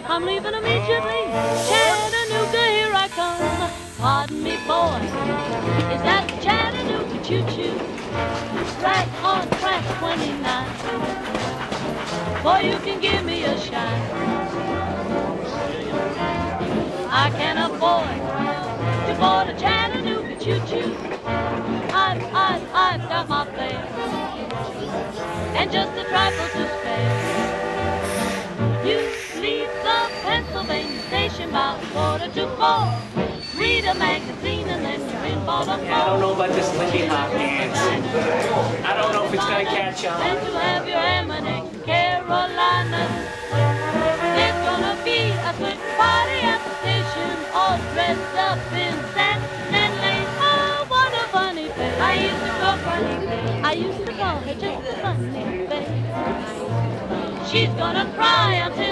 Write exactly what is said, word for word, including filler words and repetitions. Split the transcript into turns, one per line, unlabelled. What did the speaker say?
I'm leaving immediately. Chattanooga, here I come. Pardon me, boy. Is that the Chattanooga choo-choo? Right on track twenty-nine. Boy, you can give me a shine. I can afford to board a Chattanooga choo-choo. I've, I've, I've got my fare and just a trifle to spare. You leave the Pennsylvania station about quarter to four. Read a magazine and then you're in Baltimore.
Yeah, I don't know about this Lindy Hop dance. I don't know if it's gonna catch on.
And to have your Eminem Carolinas. There's gonna be a good party at the station, all dressed up in satin and lace. Oh, what a funny face. I used to call funny face. I used to call her just a funny face. She's gonna cry until